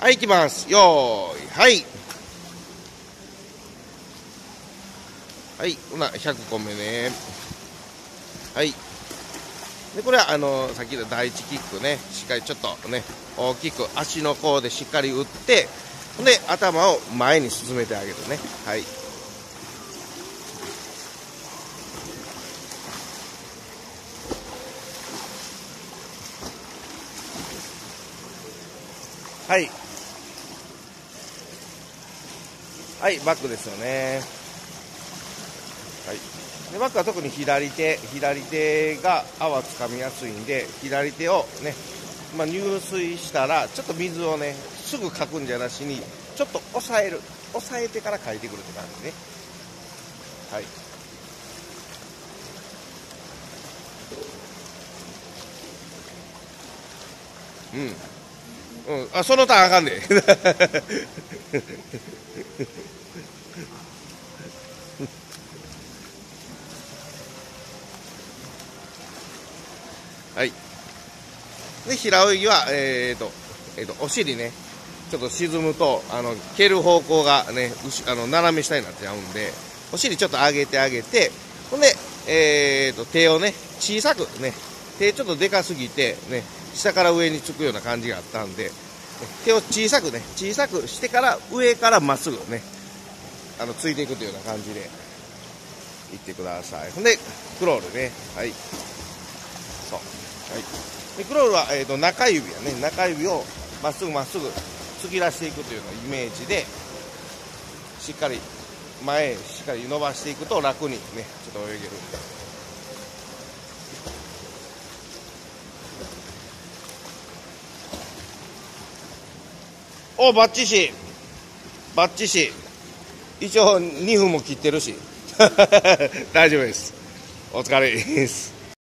はい、行きます。よーい、はい。はい、ほな、100個目ね。はい。で、これは、さっきの第一キックね、しっかりちょっとね、大きく足の甲でしっかり打って、で、頭を前に進めてあげるね。はい。はい。はい、バックですよね。はい。で、バックは特に左手が泡つかみやすいんで、左手をね、入水したら、ちょっと水をね、すぐかくんじゃなしに、ちょっと押えてからかいてくるって感じね。はい。うん。あ、そのターンあかんで。はい。で、平泳ぎは、お尻ね、ちょっと沈むと、蹴る方向がね、斜め下になっちゃうんで、お尻ちょっと上げてあげて、ほんで、手をね、小さくね、手ちょっとでかすぎて、ね、下から上につくような感じがあったんで、手を小さくしてから上からまっすぐね、ついていくというような感じで、いってください。ほんで、クロールね、はい。そう。はい。で、クロールは、中指をまっすぐ突き出していくというようなイメージで、しっかり前へしっかり伸ばしていくと楽にね、ちょっと泳げるんで。お、バッチシ。一応2分も切ってるし。大丈夫です。お疲れです。